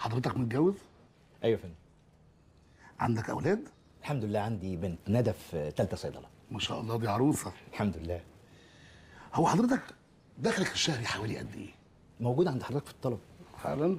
حضرتك متجوز؟ ايوه يا فندم. عندك اولاد؟ الحمد لله عندي بنت ندى في ثالثه صيدله. ما شاء الله دي عروسه. الحمد لله. هو حضرتك دخلك الشهري حوالي قد ايه؟ موجود عند حضرتك في الطلب. فعلا؟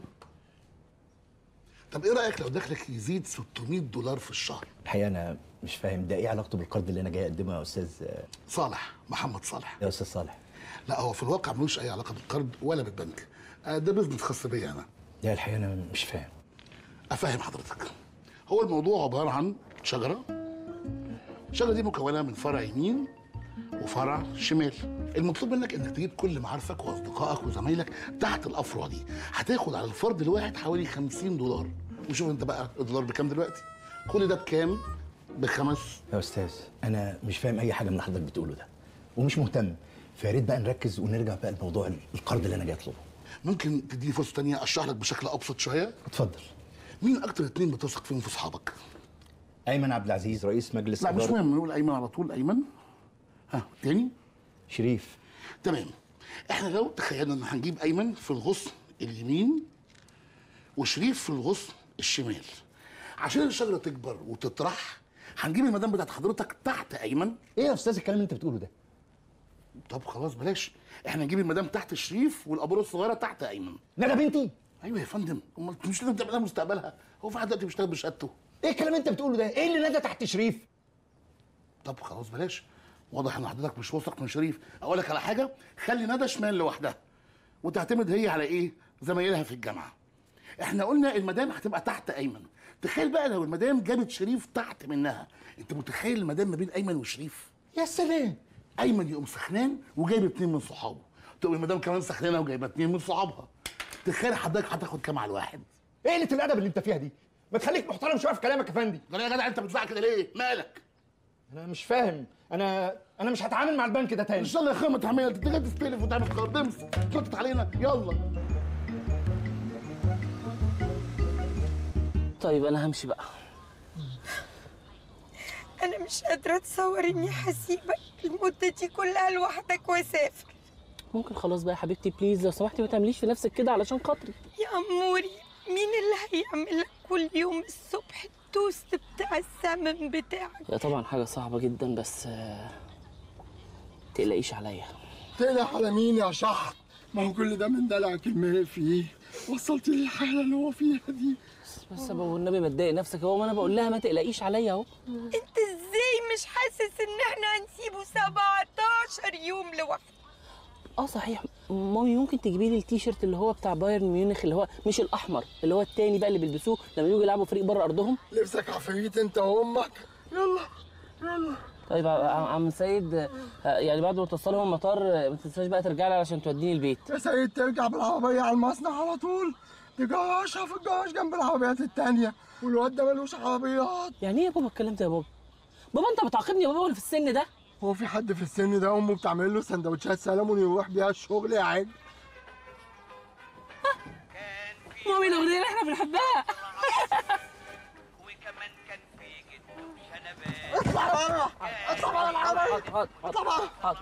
طب ايه رايك لو دخلك يزيد $600 في الشهر؟ الحقيقه انا مش فاهم ده ايه علاقته بالقرض اللي انا جاي اقدمه يا استاذ صالح، محمد صالح. يا استاذ صالح. لا هو في الواقع ملوش اي علاقه بالقرض ولا بالبنك. ده بزنس خاص بيا انا. لا الحقيقه انا مش فاهم. افهم حضرتك. هو الموضوع عباره عن شجره. الشجره دي مكونه من فرع يمين وفرع شمال. المطلوب منك انك تجيب كل معارفك واصدقائك وزمايلك تحت الافرع دي. هتاخد على الفرد الواحد حوالي $50. وشوف انت بقى الدولار بكام دلوقتي؟ كل ده بكام؟ ب5. يا استاذ انا مش فاهم اي حاجه من اللي حضرتك بتقوله ده ومش مهتم، فيا ريت بقى نركز ونرجع بقى لموضوع القرض اللي انا جاي اطلبه. ممكن تديني فرصه تانية اشرح لك بشكل ابسط شويه؟ اتفضل. مين اكتر 2 بتثق فيهم في اصحابك؟ ايمن عبد العزيز رئيس مجلس لا مش مهم، نقول ايمن على طول. ايمن. ها تاني؟ شريف. تمام. احنا لو تخيلنا ان هنجيب ايمن في الغصن اليمين وشريف في الغصن الشمال، عشان الشجره تكبر وتطرح هنجيب المدام بتاعت حضرتك تحت ايمن. ايه يا استاذ الكلام اللي انت بتقوله ده؟ طب خلاص بلاش، احنا نجيب المدام تحت شريف والابوره الصغيره تحت ايمن. ندى بنتي؟ ايوه يا فندم، امال مش لازم تعمل لها مستقبلها؟ هو في حد دلوقتي بيشتغل بشهادته؟ ايه الكلام اللي انت بتقوله ده؟ ايه اللي ندى تحت شريف؟ طب خلاص بلاش، واضح ان حضرتك مش واثق من شريف. اقول لك على حاجه، خلي ندى شمال لوحدها وتعتمد هي على ايه؟ زمايلها في الجامعه. احنا قلنا المدام هتبقى تحت ايمن. تخيل بقى لو المدام جابت شريف تحت منها، انت متخيل المدام ما بين ايمن وشريف؟ يا سلام. ايمن يقوم سخنان وجايب 2 من صحابه، تقوم المدام كمان سخنانه وجايبه 2 من صحابها. تخيل حضرتك هتاخد كام على الواحد؟ ايه قله الادب اللي انت فيها دي؟ ما تخليك محترم شويه في كلامك يا فندي. يا جدع انت بتزعق كده ليه؟ مالك؟ انا مش فاهم. انا مش هتعامل مع البنك ده تاني. ان شاء الله يا اخويا ما تعمل، انت جاي تستلف وتعمل قرض، امسك تنطط علينا. يلا. طيب انا همشي بقى. أنا مش قادرة أتصور إني هسيبك المدة دي كلها لوحدك وأسافر. ممكن خلاص بقى يا حبيبتي بليز لو سمحتي ما تعمليش في نفسك كده علشان خاطري. يا أموري، مين اللي هيعمل لك كل يوم الصبح التوست بتاع السمن بتاعك؟ هي طبعا حاجة صعبة جدا بس تقلقيش عليا. تقلق على مين يا شحط؟ ما هو كل ده من دلعك الماء فيه، وصلتي للحالة اللي هو فيها دي. بس يا بابا والنبي ما تضايق نفسك اهو، ما انا بقول لها ما تقلقيش عليا اهو. أنت إزاي مش حاسس إن إحنا هنسيبه 17 يوم لوحده؟ صحيح مامي ممكن تجيبي لي التيشيرت اللي هو بتاع بايرن ميونخ اللي هو مش الاحمر، اللي هو التاني بقى اللي بيلبسوه لما يجوا يلعبوا فريق بره ارضهم. لبسك عفريت انت وامك. يلا يلا. طيب عم سيد يعني بعد ما توصلهم المطار ما تنساش بقى ترجع لي علشان توديني البيت. يا سيد ترجع بالعربية على المصنع على طول، تجرشها في الجراج جنب العربيات التانية، والواد ده ملوش عربيات. يعني ايه يا بابا الكلام ده يا بابا؟ بابا انت بتعاقبني يا بابا وانا في السن ده؟ هو في حد في السن ده امه بتعمل له سندوتشات سلمون يروح بيها الشغل يا عيني؟ مامي الاغنيه اللي احنا بنحبها. وكمان كان في جده شنبات. اطلع بره، اطلع بره العربية، اطلع بره.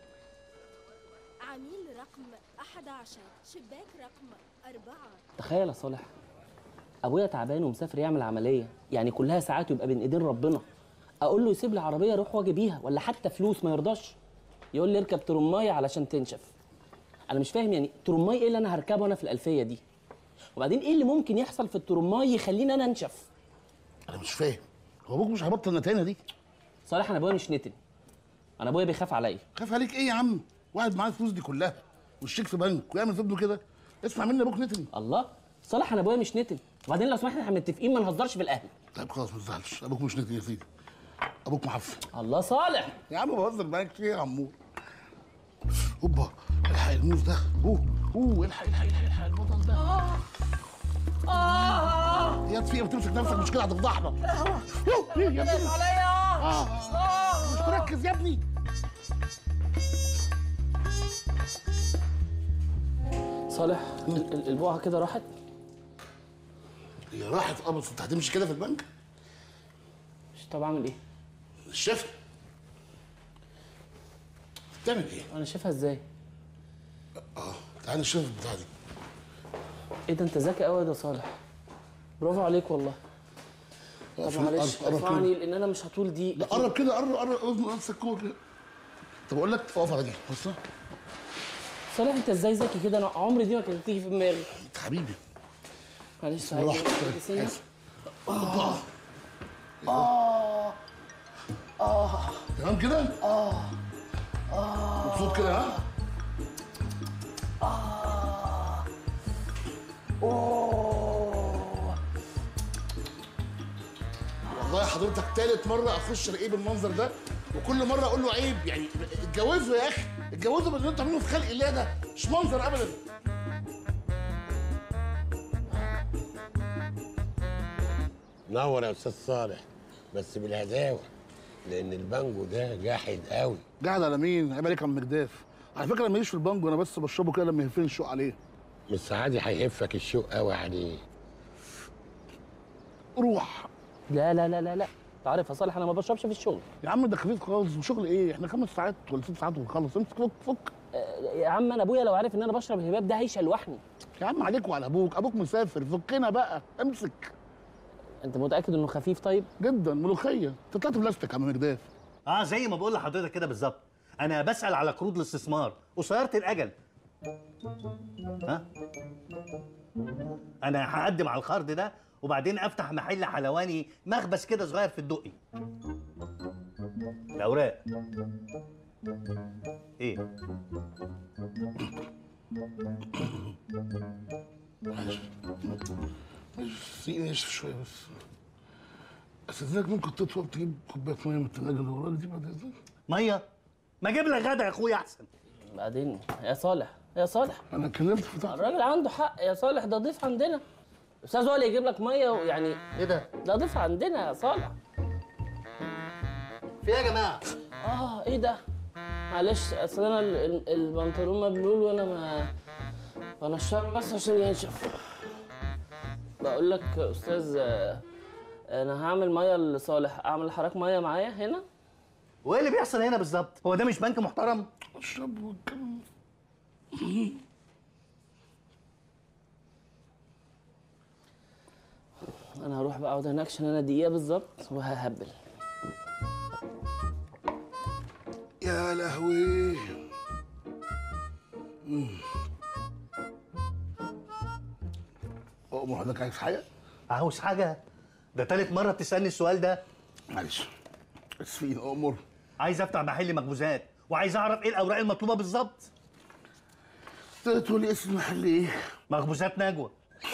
عميل رقم 11 شباك رقم 4. تخيل يا صالح، ابويا تعبان ومسافر يعمل عمليه، يعني كلها ساعات ويبقى بين ايدين ربنا. اقول له يسيب لي عربيه اروح واجي بيها ولا حتى فلوس، ما يرضاش. يقول لي اركب ترمايه علشان تنشف. انا مش فاهم يعني ترمايه ايه اللي انا هركبه انا في الالفيه دي؟ وبعدين ايه اللي ممكن يحصل في الترمايه يخليني انا انشف؟ انا مش فاهم، هو ابوك مش هيبطل النتانه دي؟ صالح انا ابويا مش نتن، انا ابويا بيخاف عليا. خاف عليك ايه يا عم؟ واحد معاه الفلوس دي كلها والشيك في بنك ويعمل في ابنه كده؟ اسمع مني، ابوك نتن. الله، صالح انا ابويا مش نتن، وبعدين لو سمحت احنا متفقين ما نهزرش في الاهل. طيب خلاص ما تزعلش، ابوك مش نتن يا سيدي، ابوك معفن. الله صالح يا عم بهزر معاك في ايه يا عمور؟ اوبا الحق الموز ده. الحق البطل ده. يا في ايه بتمسك نفسك؟ مش كده هتفضحنا. ايه يا ابني؟ عليا. مش تركز يا ابني. صالح البقعه كده راحت. هي راحت بس انت هتمشي كده في البنك؟ طب اعمل ايه؟ الشفا. بتعمل ايه؟ انا شايفها ازاي؟ تعالى الشفا بتاع دي. ايه ده انت ذكي قوي يا صالح. برافو عليك والله. طب معلش ارفعني لان انا مش هطول دي. لا قرب كده، قرب اظبط نفسك جوه كده. طب اقول لك اقف على دي، بص. صالح انت ازاي ذكي كده؟ انا عمري دي ما كانت تيجي في دماغي. انت حبيبي. معلش براحتك. تمام كده؟ مبسوط كده ها؟ والله حضرتك تالت مرة أخش ألاقيه بالمنظر ده، وكل مرة أقول له عيب، يعني اتجوزوا يا أخي، اتجوزوا باللي أنتوا عاملينه في خلق الله ده، مش منظر أبدا. نور يا استاذ صالح، بس بالهداوه، لان البانجو ده جاحد قوي. جاحد على مين؟ عيب عليك يا عم مجداف. على فكرة أنا ماليش في البانجو، أنا بس بشربه كده لما يهفني الشوق عليه. مش سعادي هيهفك الشوق قوي عليه. روح. لا لا لا لا لا، انت عارف يا صالح انا ما بشربش في الشغل. يا عم ده خفيف خالص، وشغل إيه؟ إحنا 5 ساعات ولا 6 ساعات ونخلص، امسك فك. يا عم انا ابويا لو عارف ان انا بشرب الهباب ده هيشلوحني. يا عم عليك وعلى أبوك مسافر، فكنا بقى، امسك. انت متاكد انه خفيف طيب؟ جدا. ملوخية، أنت طلعت بلاستيك يا عم مجداف. زي ما بقول لحضرتك كده بالظبط. انا بسال على قروض الاستثمار قصيره الاجل. انا هقدم على القرض ده وبعدين افتح محل حلواني، مخبز كده صغير في الدقي. الاوراق ايه؟ سيبني اشرب شويه بس. استاذنك ممكن تطلب تجيب كوبايه ميه من الثلاجه اللي وراك دي بعد اذنك؟ ميه؟ ما اجيب لك غدا يا اخويا احسن. بعدين يا صالح يا صالح، انا اتكلمت في تحت. الراجل عنده حق يا صالح، ده ضيف عندنا. استاذ هو اللي يجيب لك ميه ويعني ايه ده؟ ده ضيف عندنا يا صالح. في ايه يا جماعه؟ ايه ده؟ معلش اصل انا البنطلون مبلول وانا الشعر بس عشان ينشف. بقول لك يا استاذ، انا هعمل ميه لصالح، اعمل لحضرتك ميه معايا هنا. وايه اللي بيحصل هنا بالظبط؟ هو ده مش بنك محترم؟ اشرب واتكلم. انا هروح بقى اقعد هناك عشان انا دقيقه بالظبط وههبل. يا لهوي. أؤمر حضرتك عايز حاجة؟ عاوز حاجه؟ ده تالت مره بتسالني السؤال ده. معلش اسفين. أؤمر. عايز افتح محل مخبوزات وعايز اعرف ايه الاوراق المطلوبه بالظبط. تقول لي اسم المحل ايه؟ مخبوزات نجوى.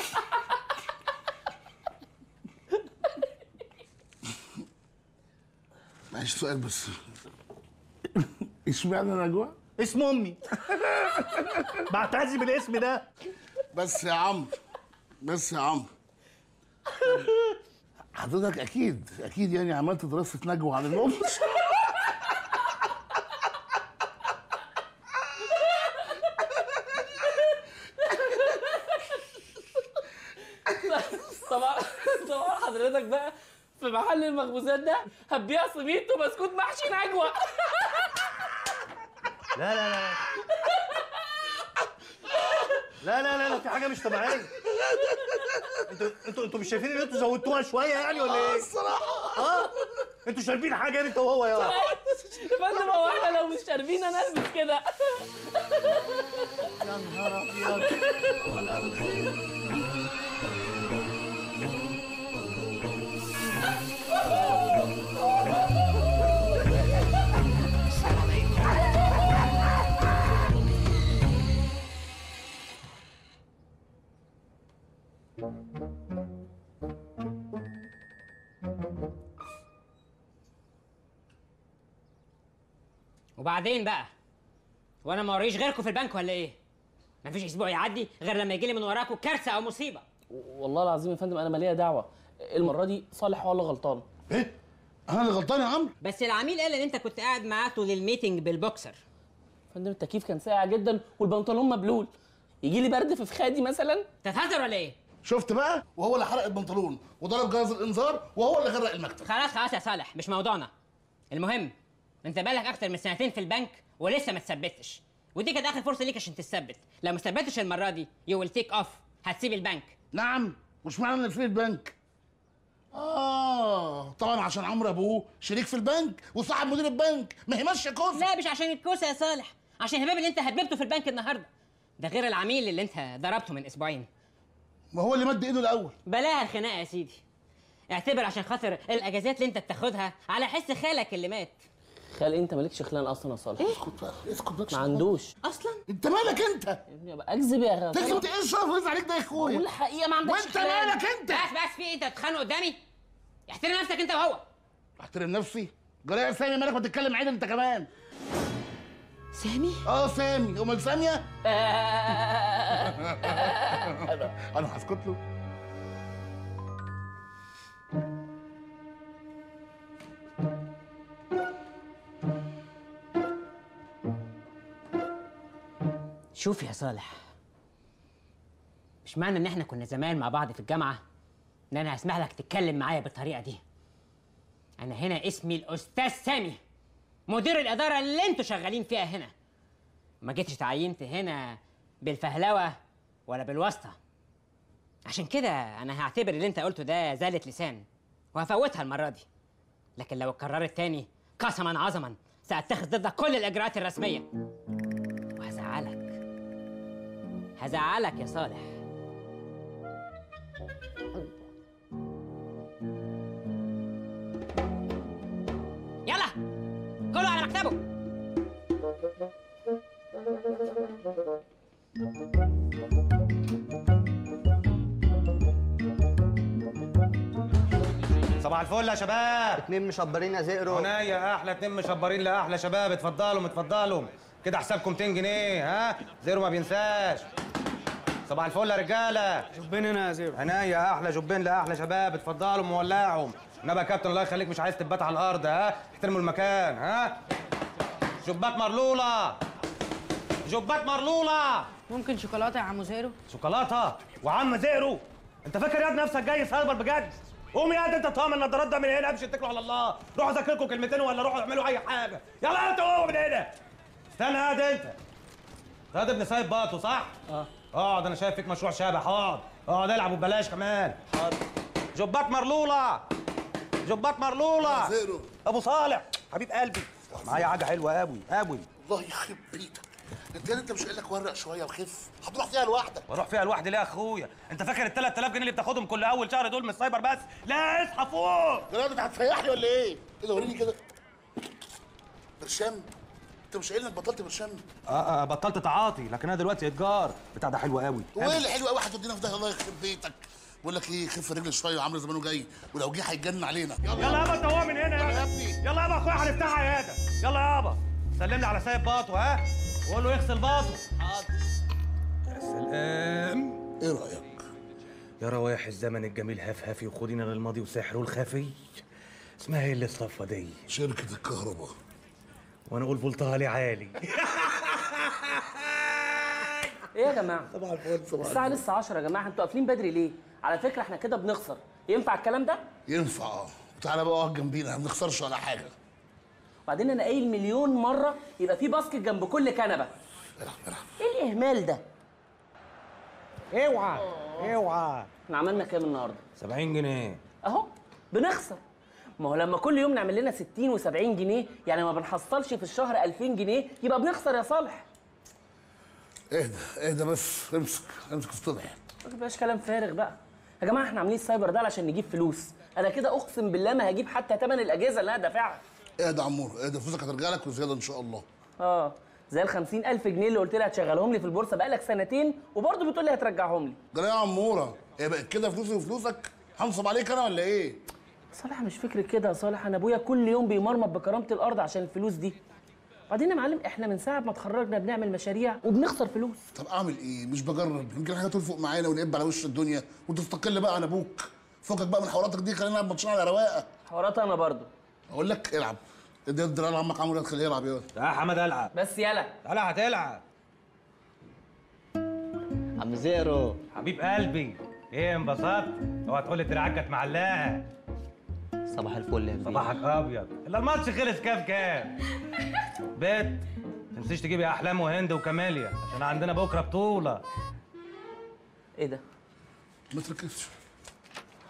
معلش سؤال بس. اشمعنى نجوى؟ اسم امي. بعتز بالاسم ده. بس يا عم، بس يا عم، حضرتك اكيد يعني عملت دراسه نجوى عن الام. طبعا حضرتك بقى في محل المخبوزات ده هتبيع سميت وبسكوت محشي نجوى. لا لا لا لا لا لا لا، في حاجه مش طبيعيه. انتوا مش شايفين ان انتوا زودتوها شويه يعني ولا ايه؟ الصراحه انتوا شاربين حاجه انت وهو يا يا فندم هو احنا لو مش شاربين انا البس كده. يا نهار ابيض. وبعدين بقى، وانا ما وريش غيركم في البنك ولا ايه؟ مفيش اسبوع يعدي غير لما يجي لي من وراكم كارثه او مصيبه. والله العظيم يا فندم انا مالية دعوه، المره دي صالح هو اللي غلطان. ايه؟ انا اللي غلطان يا عم؟ بس العميل قال ان انت كنت قاعد معاه طول الميتنج بالبوكسر. فندم التكييف كان ساقع جدا والبنطلون مبلول، يجي لي برد في فخادي مثلا؟ تتهزر ولا ايه؟ شفت بقى؟ وهو اللي حرق البنطلون وضرب جرس الانذار وهو اللي غرق المكتب. خلاص يا صالح، مش موضوعنا. المهم انت بقالك اكتر من 2 سنين في البنك ولسه ما تثبتش، ودي كانت اخر فرصه ليك عشان تثبت. لو ما ثبتش المره دي يو ويل تيك اوف، هتسيب البنك. نعم، مش معنى ان في البنك. طبعا عشان عمرو ابوه شريك في البنك وصاحب مدير البنك، ما هي ماشيه كوسه. لا مش عشان الكوسه يا صالح، عشان الهباب اللي انت هببته في البنك النهارده، ده غير العميل اللي انت ضربته من اسبوعين. ما هو اللي مد ايده الاول. بلاها الخناقه يا سيدي، اعتبر عشان خاطر الاجازات اللي انت بتاخدها على حس خالك اللي مات. خال انت مالكش خلان اصلا يا صالح. اسكت بقى اسكت بقى. ما عندوش اصلا. انت مالك انت؟ يا ابني ابقى اكذب يا غالي. تكذب ايه الشرف اللي عليك ده يا اخويا؟ قول الحقيقه ما عندكش وانت خلان. مالك انت؟ بس في ايه، انت بتتخانقوا قدامي؟ احترم نفسك انت وهو. احترم نفسي؟ جرى يا سامي مالك ما تتكلم عدل انت كمان؟ سامي؟ سامي، امال ساميه؟ انا هسكت له. شوف يا صالح، مش معنى ان احنا كنا زمان مع بعض في الجامعه ان انا هسمح لك تتكلم معايا بالطريقه دي. انا هنا اسمي الاستاذ سامي، مدير الاداره اللي انتوا شغالين فيها هنا. ما جيتش اتعينت هنا بالفهلوه ولا بالواسطه. عشان كده انا هعتبر اللي انت قلته ده زالة لسان وهفوتها المره دي. لكن لو اتكررت تاني قسما عظما ساتخذ ضدك كل الاجراءات الرسميه. هزعلك يا صالح. يلا كله على مكتبه. صباح الفل يا شباب. 2 مشبرين يا زئرو. عناية احلى 2 مشبرين لاحلى شباب. اتفضلوا اتفضلوا كده، حسابكم 200 جنيه. ها زيرو ما بينساش. صباح الفل يا رجاله. جبين هنا يا زيرو. عناية احلى جبين لاحلى شباب. اتفضلوا مولعهم. نبى يا كابتن الله يخليك مش عايز تبات على الارض. ها احترموا المكان. ها جبات مرلوله، جبات مرلوله. ممكن شوكولاته يا عم زيرو؟ شوكولاته وعم زيرو؟ انت فاكر يا ابني نفسك جاي سايبر بجد؟ قوم يا انت طعم النضارات ده من هنا. امشي اتكلوا على الله. روحوا ذاكركم كلمتين ولا روحوا اعملوا اي حاجه. يلا انت قوم من هنا. استنى قاعد انت. غاد ابن سايب باطو صح؟ اقعد، انا شايف فيك مشروع شبح. اقعد العب وببلاش كمان. حاضر. جبات مرلوله، جبات مرلوله. زيرو ابو صالح حبيب قلبي، معايا حاجه حلوه قوي قوي. الله يخرب بيتك. انت مش قايل لك ورق شويه وخف؟ هتروح فيها لوحدك. واروح فيها لوحدي ليه يا اخويا؟ انت فاكر ال 3000 جنيه اللي بتاخدهم كل اول شهر دول من السايبر بس؟ لا اصحى فوق. يا انت هتفيحني ولا ايه؟ كده وريني كده. برشام؟ انت مش قايل انك بطلت برشام؟ بطلت تعاطي، لكن انا دلوقتي اتجار. بتاع ده حلو قوي. وايه اللي حلو قوي هتودينا في ده؟ الله يخرب بيتك. بقول لك ايه، خف رجل شويه وعمرو زمانه جاي، ولو جه هيتجنن علينا. يلا يابا انت هو من هنا يا ابني. يلا يابا اخويا هنفتح عياده. يلا يابا سلم لي على سايب باطو. ها وقول له يغسل باطو. حاضر. يا سلام. ايه رايك؟ يا روايح الزمن الجميل هفهفي وخدينا للماضي وسحره الخفي. اسمها ايه اللي الصفه دي؟ شركه الكهرباء. وانا اقول فولتها لي عالي. ايه يا جماعه؟ صباح الفل. صباح الساعه لسه 10 يا جماعه، انتوا قافلين بدري ليه؟ على فكره احنا كده بنخسر. ينفع الكلام ده؟ ينفع. وتعالى بقى اقعد جنبينا، ما بنخسرش ولا حاجه. وبعدين انا قايل مليون مره يبقى في باسكت جنب كل كنبه. العب. ايه الاهمال ده؟ اوعى اوعى. احنا عملنا كام النهارده؟ 70 جنيه اهو بنخسر. ما هو لما كل يوم نعمل لنا 60 و70 جنيه يعني ما بنحصلش في الشهر 2000 جنيه يبقى بنخسر يا صالح. اهدى بس. امسك السطح. ما تبقاش كلام فارغ بقى يا جماعه. احنا عاملين السايبر ده علشان نجيب فلوس. انا كده اقسم بالله ما هجيب حتى ثمن الاجهزه اللي انا دافعها. اهدى يا عمور، اهدى. فلوسك هترجع لك وزياده ان شاء الله. زي ال 50,000 جنيه اللي قلت لي هتشغلهم لي في البورصه بقالك سنتين وبرضه بتقول لي هترجعهم لي. جرى يا عموره، ايه بقت كده فلوسي وفلوسك؟ هنصب عليك انا ولا ايه؟ صالح مش فكرة كده يا صالح. انا ابويا كل يوم بيمرمط بكرامه الارض عشان الفلوس دي. بعدين يا معلم احنا من ساعه ما اتخرجنا بنعمل مشاريع وبنخسر فلوس. طب اعمل ايه؟ مش بجرب، يمكن حاجه تلفق معانا ونقب على وش الدنيا وتستقل بقى عن ابوك. فكك بقى من حواراتك دي، خلينا نلعب ماتشين على رواقه. حوارات انا برضه. اقول لك العب. ادي الدرع عمك عمرو يدخل يلعب. يلا يا حمد العب. بس يلا يلا هتلعب. عم زيرو حبيب قلبي، ايه انبسطت؟ اوعى تقول لي دراعك كانت معلقه. صباح الفل يا كبير. صباحك ابيض. الا الماتش خلص كام؟ بيت ما تنسيش تجيبي احلام وهند وكماليا عشان عندنا بكره بطوله. ايه ده؟ ما تركزش.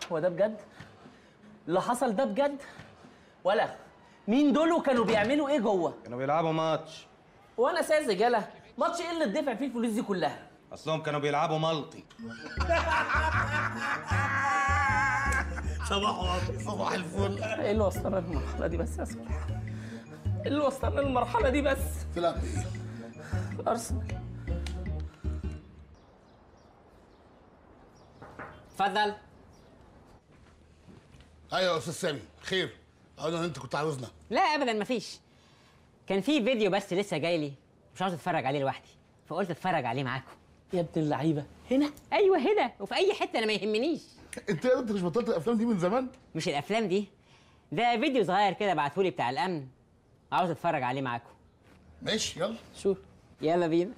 هو ده بجد؟ اللي حصل ده بجد؟ ولا مين دول وكانوا بيعملوا ايه جوه؟ كانوا بيلعبوا ماتش. وانا ساذج يالا، ماتش ايه اللي اتدفع فيه الفلوس دي كلها؟ اصلهم كانوا بيلعبوا ملطي. صباح الفل. ايه اللي وصلنا للمرحله دي بس يا صالح؟ ايه اللي وصلنا للمرحله دي بس؟ تلعب ايه؟ ارسنال. اتفضل. ايوه يا استاذ سامي، خير؟ انا انت كنت عاوزنا؟ لا ابدا مفيش. كان في فيديو بس لسه جاي لي، مش عاوز اتفرج عليه لوحدي، فقلت اتفرج عليه معاكم. يا ابن اللعيبه، هنا؟ ايوه هنا، وفي اي حته انا ما يهمنيش. انت مش بطلت الافلام دي من زمان؟ مش الافلام دي، ده فيديو صغير كده بعتهولي بتاع الامن، عاوز اتفرج عليه معاكم. ماشي يلا. شوف. يلا بينا.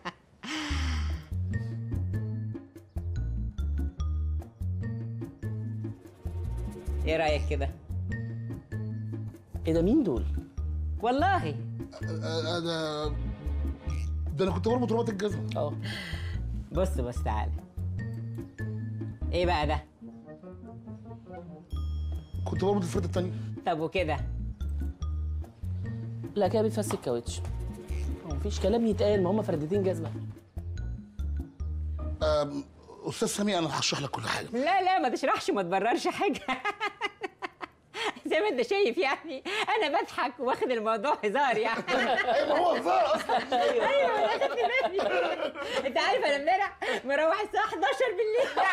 ايه رايك كده؟ ايه ده مين دول؟ والله ده انا كنت بربط رباط الجزمه. بص تعالى. ايه بقى ده؟ كنت بربط الفرده التانيه. طب وكده؟ لا كده بيتفس الكاوتش. مفيش كلام يتقال، ما هم فردتين جزمه. استاذ سامي انا هشرح لك كل حاجه. لا ما تشرحش، ما تبررش حاجه. زي ما انت شايف يعني انا بضحك واخد الموضوع هزار يعني. ايوه هو هزار اصلا. ايوه انا خدت بالي. انت عارف انا امبارح مروح الساعه 11 بالليل.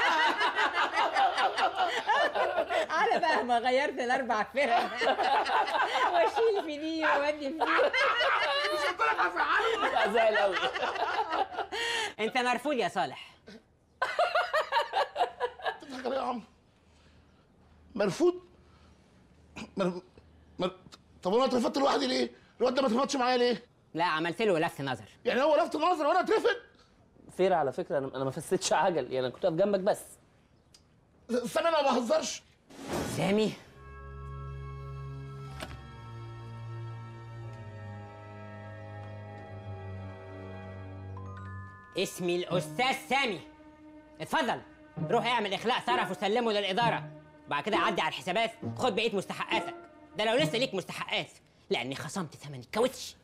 على بقى ما غيرت الاربع فرق واشيل في دي واودي في دي. مش قلت لك هزعلك؟ زعل قوي. انت مرفوض يا صالح. بتضحك عليا يا عم؟ مرفوض؟ طب انا اترفدت لوحدي ليه؟ الواد ده ما اترفدش معايا ليه؟ لا عملت له لفت نظر. يعني هو لفت نظر وانا اترفد؟ فير على فكره، انا ما فسيتش عجل، يعني انا كنت واقف جنبك بس. سامي انا ما بهزرش. سامي اسمي الاستاذ سامي. اتفضل روح اعمل اخلاء صرف وسلمه للاداره، بعد كده عدي على الحسابات خد بقيه مستحقاتك، ده لو لسه ليك مستحقات لاني خصمت ثمن الكاوتش.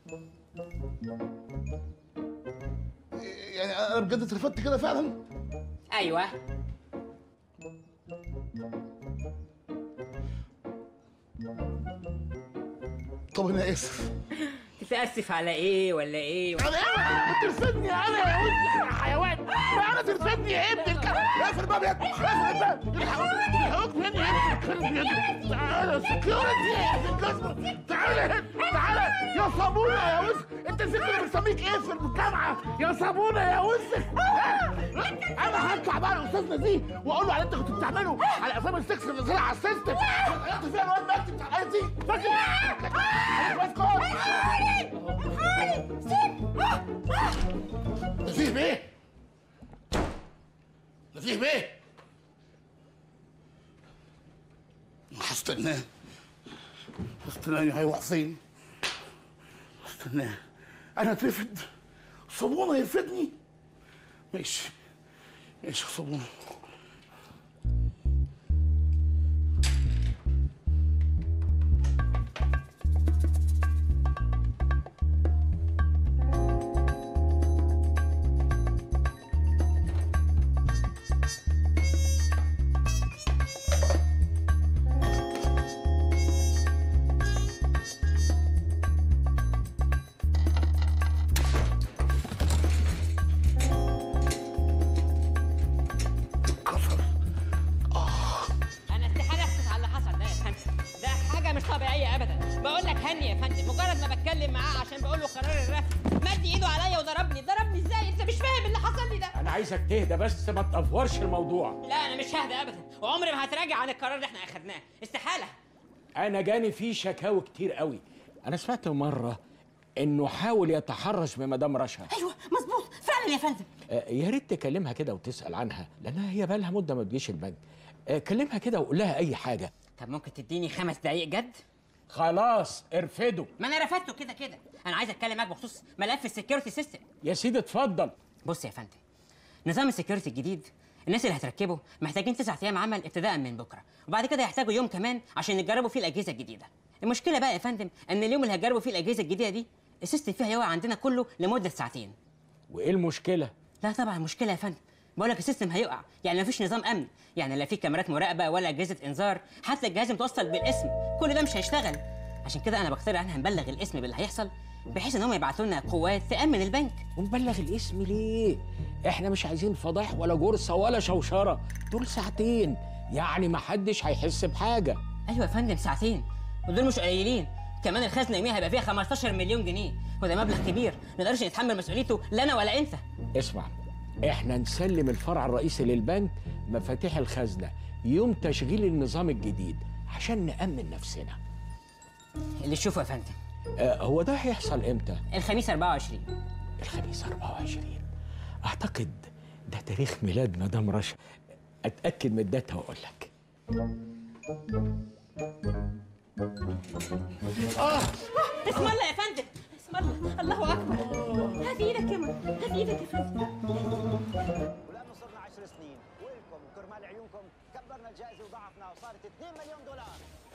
يعني انا بجد اترفدت كده فعلا؟ ايوه. طب انا اسف. تتاسف على ايه ولا ايه؟ انا ترفدني انا يا ولد يا حيوان، انا ترفدني يا ابن الكلب. اقفل الباب يا ابني، اقفل الباب. الحقوق مني يا ابني. تعالى سكيورتي يا ابن الجزمه، تعالى هنا، تعالى يا صابونه يا وسخ. انت نسيت اللي بنسميك ايه في الجامعه؟ يا صابونه يا وسخ. انا هطلع بقى الاستاذ نزيه واقول له على اللي انت كنت بتعمله على افلام السكس اللي نزلها على السيستم. غيرت فيها الواد مجدي بتاع الاي تي، فاكر؟ نزيه بيه، نزيه بيه، هستناه. هيروح فين؟ هستناه. انا اترفد، صابونه يرفدني. ماشي يا صابونه. عايزك تهدى بس، ما تأفورش الموضوع. لا انا مش ههدى ابدا، وعمري ما هتراجع عن القرار اللي احنا اخدناه، استحاله. انا جاني فيه شكاوي كتير قوي. انا سمعت مره انه حاول يتحرش بمدام رشا. ايوه مظبوط فعلا يا فندم. يا ريت تكلمها كده وتسال عنها، لانها هي بقالها مده ما بتجيش البنك. كلمها كده وقول لها اي حاجه. طب ممكن تديني 5 دقايق جد؟ خلاص ارفده. ما انا رفدته كده. انا عايز اتكلم معاك بخصوص ملف السكيورتي سيستم. يا سيدي اتفضل. بص يا فندم، نظام السكيورتي الجديد الناس اللي هتركبه محتاجين 9 ايام عمل ابتداء من بكره، وبعد كده يحتاجوا يوم كمان عشان يجربوا فيه الاجهزه الجديده. المشكله بقى يا فندم ان اليوم اللي هيجربوا فيه الاجهزه الجديده دي السيستم فيها هيقع عندنا كله لمده ساعتين. وايه المشكله؟ لا طبعا مشكله يا فندم، بقول لك السيستم هيقع، يعني مفيش نظام امن، يعني لا في كاميرات مراقبه ولا اجهزه انذار، حتى الجهاز متوصل بالاسم، كل ده مش هيشتغل. عشان كده انا بقترح ان هنبلغ الاسم باللي هيحصل، بحيث ان هم يبعتوا لنا قوات تامن البنك. ونبلغ الاسم ليه؟ احنا مش عايزين فضايح ولا جرثه ولا شوشره، دول ساعتين يعني ما حدش هيحس بحاجه. ايوه يا فندم ساعتين، ودول مش قليلين، كمان الخزنه يوميها هيبقى فيها 15 مليون جنيه، وده مبلغ كبير ما نقدرش نتحمل مسؤوليته لا انا ولا انت. اسمع، احنا نسلم الفرع الرئيسي للبنك مفاتيح الخزنه يوم تشغيل النظام الجديد عشان نأمن نفسنا. اللي تشوفه يا فندم. هو ده هيحصل امتى؟ الخميس 24. الخميس 24 اعتقد ده تاريخ ميلاد مدام رشا. اتاكد من الداتا واقول لك. اسم الله يا فندم، اسم الله، الله اكبر. هات ايدك يا من، هات ايدك يا فندم. ولانه صرنا 10 سنين ولكم وكرمال عيونكم كبرنا الجائزه وضعفنا وصارت 2 مليون دولار.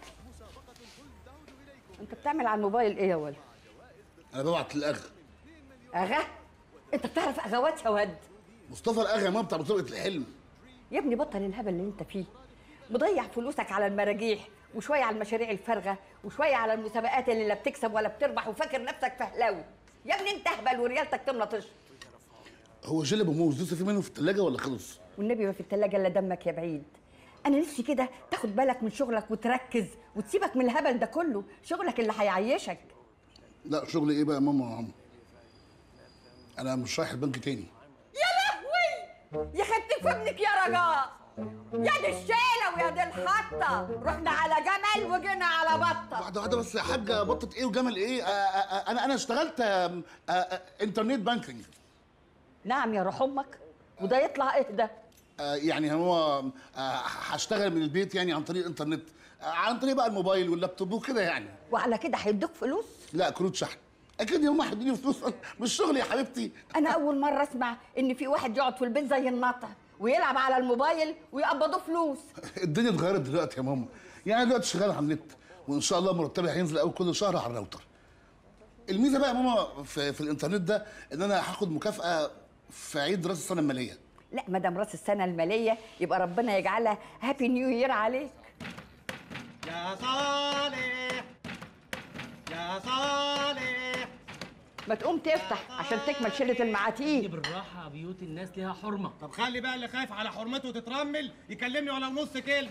انت بتعمل على الموبايل ايه يا ولد؟ انا ببعت للاغا. اغا؟ انت بتعرف اغوات يا ود؟ مصطفى الاغا يا ماما بتاع مسابقه الحلم. يا ابني بطل الهبل اللي انت فيه، مضيع فلوسك على المراجيح وشويه على المشاريع الفارغه وشويه على المسابقات اللي لا بتكسب ولا بتربح وفاكر نفسك فهلاوي. يا ابني انت اهبل وريالتك تملى طش. هو جيلي ابو موز لسه في منه في الثلاجه ولا خلص؟ والنبي ما في الثلاجه الا دمك يا بعيد. انا نفسي كده تاخد بالك من شغلك وتركز وتسيبك من الهبل ده كله، شغلك اللي هيعيشك. لا شغلي ايه بقى يا ماما يا عم؟ انا مش رايح البنك تاني. يا لهوي يا خدتك في ابنك يا رجاء، يا دي الشيله ويا دي الحطه، رحنا على جمل وجينا على بطه. واحده واحده بس يا حاجه، بطه ايه وجمل ايه؟ انا اشتغلت انترنت بانكينج. نعم يا روح امك، وده يطلع ايه ده؟ يعني هو هشتغل من البيت يعني عن طريق الانترنت، عن طريق بقى الموبايل واللابتوب وكده يعني. وعلى كده هيدوك فلوس؟ لا كروت شحن. اكيد هم هيدوني فلوس، مش شغل يا حبيبتي. انا اول مره اسمع ان في واحد يقعد في البيت زي النطع ويلعب على الموبايل ويقبضوه فلوس. الدنيا اتغيرت دلوقتي يا ماما، يعني دلوقتي شغال على النت وان شاء الله مرتبي هينزل اول كل شهر على الراوتر. الميزه بقى يا ماما في الانترنت ده ان انا هاخد مكافاه في عيد راس السنه الماليه. لا ما دام راس السنه الماليه يبقى ربنا يجعلها هابي نيو يير عليك. يا صالح يا صالح، ما تقوم تفتح عشان تكمل شله المعاتيه. بالراحه، بيوت الناس ليها حرمه. طب خلي بقى اللي خايف على حرمته تترمل يكلمني ولو نص كلمه.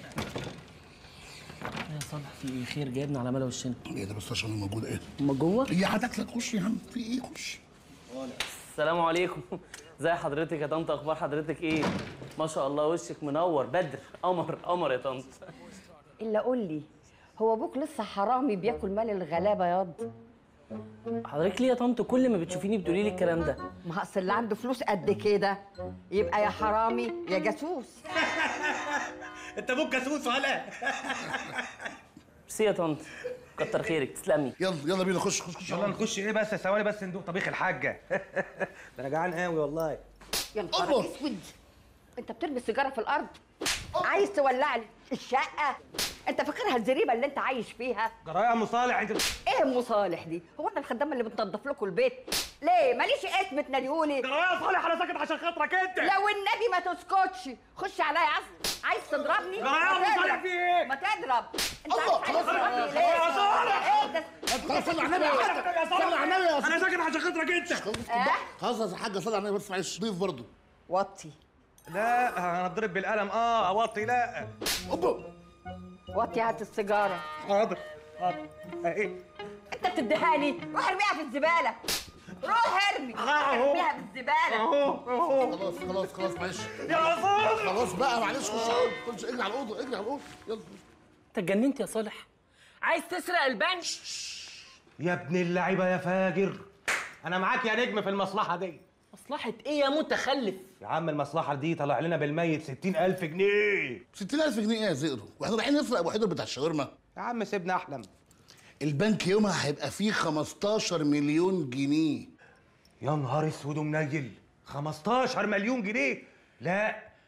يا صالح في ايه؟ خير جايبنا على ملا وشنا. ايه ده بس عشان موجود ايه؟ امال جوه؟ هي هتاكلك، خش يا عم، في ايه؟ خش. السلام عليكم. ازي حضرتك يا طنط؟ اخبار حضرتك ايه؟ ما شاء الله وشك منور، بدر قمر قمر يا طنط. الا قول لي، هو ابوك لسه حرامي بياكل مال الغلابه ياض؟ حضرتك ليه يا طنط كل ما بتشوفيني بتقولي لي الكلام ده؟ ما اصل اللي عنده فلوس قد كده يبقى يا حرامي يا جاسوس. انت ابوك جاسوس ولا؟ ميرسي يا طنط، كتر خيرك، تسلمي. يلا بينا، خش خش خش. يلا نخش ايه بس؟ ثواني بس ندوق طبيخ الحاجه. ده انا جعان قوي والله. يا نهار اسود، انت بترمي السيجاره في الارض؟ عايز تولع لي الشقه؟ انت فاكرها الزريبه اللي انت عايش فيها؟ جرايه يا ام صالح انت؟ ايه ام صالح دي؟ هو انا الخدامه اللي بتنظف لكم البيت؟ ليه ماليش اسم تناديهولي؟ جرايه يا صالح انا ساكت عشان خاطرك انت. لو النبي ما تسكتش، خش عليا عايز تضربني؟ جرايه يا ام صالح في ايه؟ ما تضرب. انت خلاص تضربني ليه؟ يا صالح. ايه ده؟ خلاص صلي على النبي يا صلي على النبي يا انا ساكت عشان خاطرك انت. خلاص يا حاجه صلي على النبي بس، معلش ضيف برضه. وطي. لا انا اتضرب بالقلم. اوطي. لا وطي، هات السيجاره. حاضر اهي. انت بتديها لي؟ روح ارميها في الزباله. روح ارمي. ارميها في الزباله. خلاص معلش يا صالح. خلاص بقى معلش، خش اجري على الاوضه، اجري على الاوضه يلا. انت اتجننت يا صالح؟ عايز تسرق البنك؟ يا ابن اللعيبه يا فاجر، انا معاك يا نجم في المصلحه دي. مصلحة ايه يا متخلف؟ يا عم المصلحه دي طلع لنا بالميت 60,000 جنيه. 60,000 جنيه ايه يا زئرو؟ واحنا رايحين نسرق ابو حيدر بتاع الشاورما؟ يا عم سيبنا احلم. البنك يومها هيبقى فيه 15 مليون جنيه. يا نهار اسود ومنيل، 15 مليون جنيه؟ لا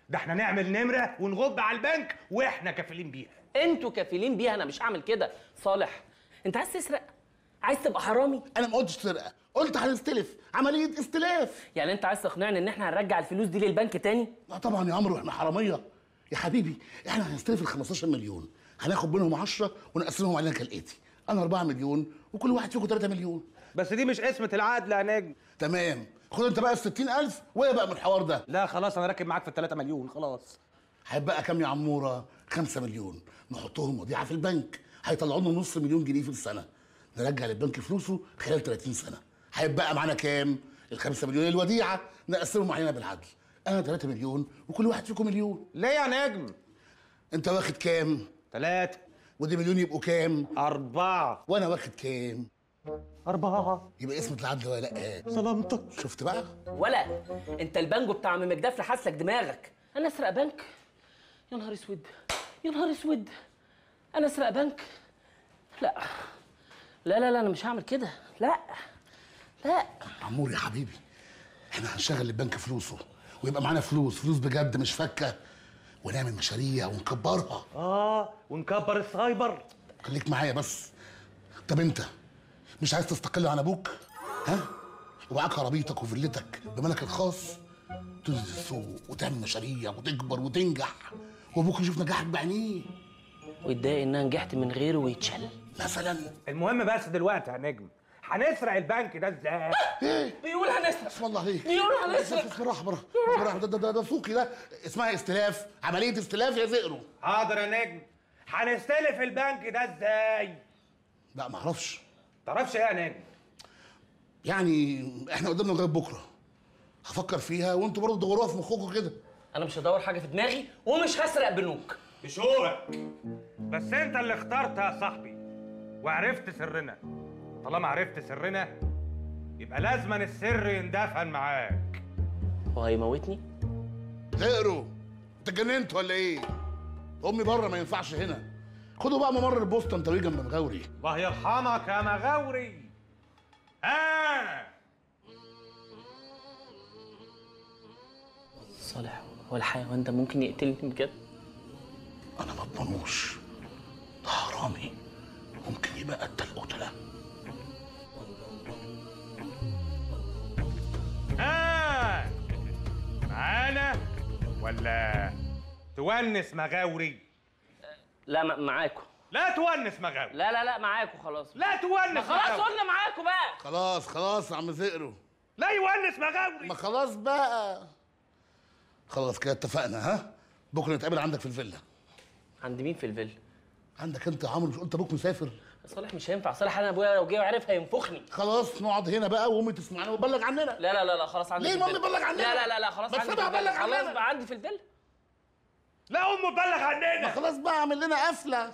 ده احنا نعمل نمره ونغب على البنك واحنا كافلين بيها. انتوا كافلين بيها، انا مش هعمل كده. صالح انت عايز تسرق؟ عايز تبقى حرامي؟ انا ما قلتش سرقه، قلت هنستلف، عمليه استلاف. يعني انت عايز تقنعني ان احنا هنرجع الفلوس دي للبنك تاني؟ لا طبعا يا عمرو، احنا حراميه يا حبيبي. احنا هنستلف ال 15 مليون، هناخد منهم 10 ونقسمهم علينا كالاتي: انا 4 مليون وكل واحد فيكم 3 مليون. بس دي مش قسمه العدل يا نجم. تمام، خد انت بقى ال 60,000 وهي بقى من الحوار ده. لا خلاص انا راكب معاك في ال 3 مليون خلاص. هيبقى كام يا عموره؟ 5 مليون نحطهم وديعه في البنك، هيطلعوا لنا نص مليون جنيه في السنه، نرجع للبنك فلوسه خلال 30 سنه. هيبقى معانا كام؟ ال 5 مليون الوديعه نقسمهم علينا بالعدل، انا 3 مليون وكل واحد فيكم مليون. ليه يا نجم؟ انت واخد كام؟ 3. ودي مليون يبقوا كام؟ 4. وانا واخد كام؟ 4. يبقى اسمة العدل ولا لا؟ سلامتك. شفت بقى؟ ولا انت البانجو بتاع عم مجدف لحس لك دماغك. انا اسرق بنك؟ يا نهار اسود، يا نهار اسود، انا اسرق بنك؟ لا لا لا لا، انا مش هعمل كده. لا لا عمور يا حبيبي، احنا هنشغل البنك فلوسه ويبقى معانا فلوس بجد مش فكه، ونعمل مشاريع ونكبرها. ونكبر السايبر. خليك معايا بس. طب انت مش عايز تستقل عن ابوك؟ ها؟ ومعاك عربيتك وفيلتك بملك الخاص، تنزل السوق وتعمل مشاريع وتكبر وتنجح، وابوك يشوف نجاحك بعينيه ويتضايق ان انا نجحت من غيره ويتشل مثلا. المهم بس دلوقتي يا نجم، هنسرق البنك ده ازاي؟ ايه؟ بيقول هنسرق. بسم الله عليك. بيقول هنسرق. بالراحه بالراحه، ده سوقي، ده اسمها استلاف، عمليه استلاف يا زئرو. حاضر يا نجم. هنستلف البنك ده ازاي؟ لا ما اعرفش. تعرفش ايه يا نجم؟ يعني احنا قدامنا لغايه بكره، هفكر فيها وانتوا برضه دوروها في مخكم كده. انا مش هدور حاجه في دماغي ومش هسرق بنوك. بشوقك. بس انت اللي اخترت يا صاحبي وعرفت سرنا. طالما عرفت سرنا يبقى لازما السر يندفن معاك. وهيموتني؟ زئرو انت اتجننت ولا ايه؟ امي بره ما ينفعش هنا. خدوا بقى ممر البوسطه انت جنب مغاوري. الله يرحمك يا مغاوري. صالح، هو الحيوان ده ممكن يقتلني بجد؟ انا ما اضمنوش، ده حرامي ممكن يبقى قتل قتله. معانا ولا تونس مغاوري؟ لا معاكم. لا تونس مغاوري. لا لا لا معاكم خلاص. لا تونس خلاص قلنا معاكم بقى. خلاص يا عم زئرو. لا يونس مغاوري. ما خلاص بقى. خلاص كده اتفقنا. ها؟ بكره نتقابل عندك في الفيلا. عند مين في الفيلا؟ عندك انت يا عمرو، مش قلت ابوك مسافر؟ صالح مش هينفع. صالح انا ابويا لو جه وعرف هينفخني. خلاص نقعد هنا بقى وامي تسمعنا وتبلغ عننا. لا لا لا لا خلاص عندي. ليه مامي بلغ عننا؟ لا لا لا لا خلاص بس عندي. انا هبلغ عننا. خلاص بقى عندي في الفيلا. لا امه تبلغ عننا. ما خلاص بقى اعمل لنا قفله.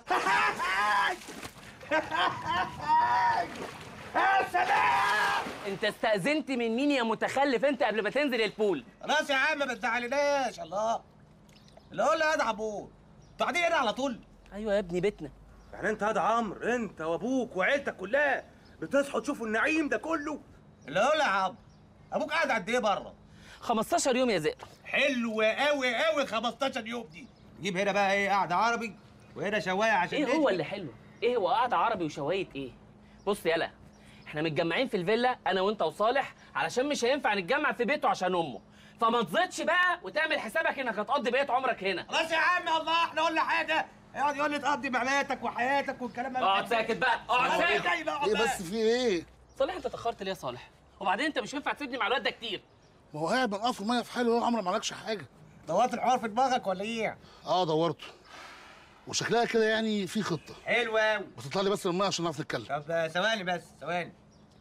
يا سلام. انت استأذنت من مين يا متخلف انت قبل ما تنزل البول؟ خلاص يا عم ما تزعلناش. الله اللي هو اللي يا عبود انتوا قاعدين هنا على طول؟ ايوه يا ابني بيتنا. يعني انت يا عمرو، انت وابوك وعيلتك كلها بتصحوا تشوفوا النعيم ده كله؟ اللي هو يا عم ابوك قاعد قد ايه بره؟ 15 يوم يا زئر. حلو قوي قوي 15 يوم دي. نجيب هنا بقى ايه قاعده عربي وهنا شوايه عشان ايه هو اللي حلو؟ ايه هو قاعده عربي وشوايه ايه؟ بص يلا، احنا متجمعين في الفيلا انا وانت وصالح علشان مش هينفع نتجمع في بيته عشان امه، فما تزيدش بقى وتعمل حسابك انك هتقضي بقيه عمرك هنا. خلاص يا عم الله احنا قلنا حاجه يقعد يقول لي تقضي معاناتك وحياتك والكلام ده. اقعد ساكت بقى، اقعد ساكت. ايه بس في ايه؟ صالح انت اتاخرت ليه يا صالح؟ وبعدين انت مش هينفع تسيبني مع الواد ده كتير. ما هو قاعد بنقف الميه في حاله، عمرك ما عملكش حاجه. دورت الحوار في دماغك ولا ايه؟ دورته وشكلها كده يعني في خطه. حلو قوي. بس اطلع لي بس من الميه عشان نعرف نتكلم. طب ثواني بس ثواني.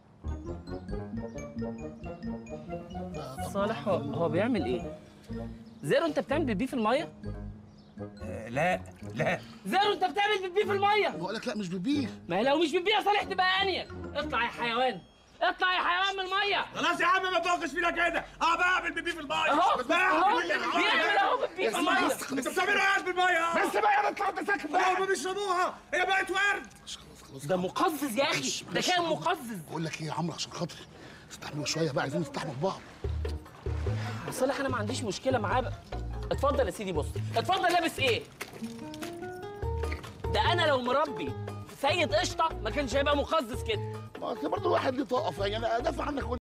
صالح هو بيعمل ايه؟ زيرو انت بتعمل بيبي في الميه؟ لا زيرو انت بتعمل بيبي في الميه؟ بقول لك لا مش بيبي. ما هي لو مش بيبي يا صالح تبقى انيك. اطلع يا حيوان، اطلع يا حيوان من الميه. خلاص يا عم ما تبقش فينا كده. بعمل بيبي في الميه. اهو بيعمل اهو بيبي في الميه. انت بتعملوا ايه في الميه؟ بس بقى انا طلعت ساكت بقى. هم بيشربوها هي بقت ورد. ده مقزز يا اخي، ده كان مقزز. بقول لك ايه يا عمرو عشان خاطري استحملوا شويه بقى، عايزين نستحمل بعض. صالح انا ما عنديش مشكله معاه بقى. اتفضل يا سيدي، بص اتفضل. لابس ايه؟ ده انا لو مربي سيد قشطه ما كانش هيبقى مقزز كده. ما اصل برضه الواحد ليه طاقه، يعني انا ادافع عنك